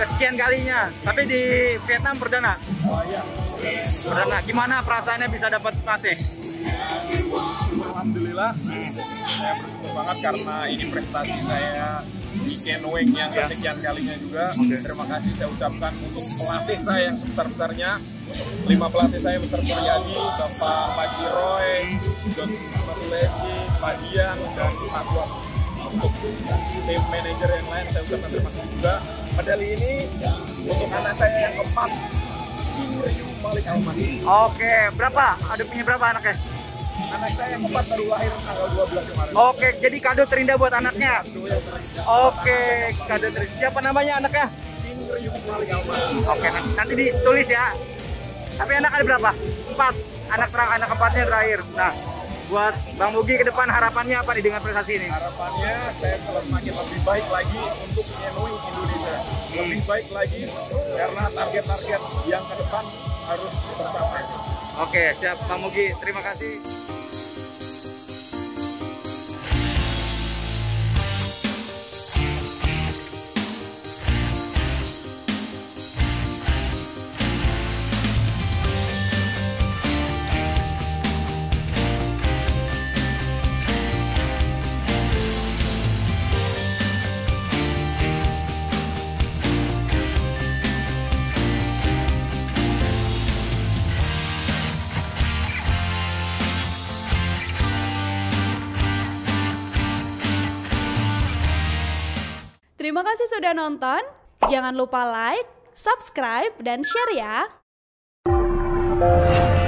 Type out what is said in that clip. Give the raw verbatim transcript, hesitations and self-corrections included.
kesekian kalinya, tapi di Vietnam perdana. Oh iya. Perdana. Gimana perasaannya bisa dapat emasnya? Alhamdulillah, saya bersyukur banget karena ini prestasi saya di canoeing yang kesekian kalinya juga. Terima kasih saya ucapkan untuk pelatih saya yang sebesar-besarnya, lima pelatih saya Mister Suryadi, Bapak Pak Ciroy, John Matulesi, Pak Dian, dan Pak Tuan. Untuk tim manajer yang lain saya ucapkan terima kasih juga. Medali ini untuk anak saya yang keempat, Ryu Malik Alman. Oke, berapa? Ada punya berapa anaknya? Anak saya yang keempat baru lahir tanggal dua belas kemarin. Oke, jadi kado terindah buat anaknya. Oke, kado terindah. Siapa namanya anaknya? Ryu Malik Alman. Oke, nanti, nanti ditulis ya. Tapi anak ada berapa? Empat. Anak terang anak keempatnya terakhir. Nah, buat Bang Mugi ke depan harapannya apa nih dengan prestasi ini? Harapannya saya semakin lebih baik lagi untuk canoeing Indonesia. Lebih baik lagi karena target-target yang ke depan harus tercapai. Oke, siap Bang Mugi. Terima kasih. Terima kasih sudah nonton. Jangan lupa like, subscribe, dan share ya.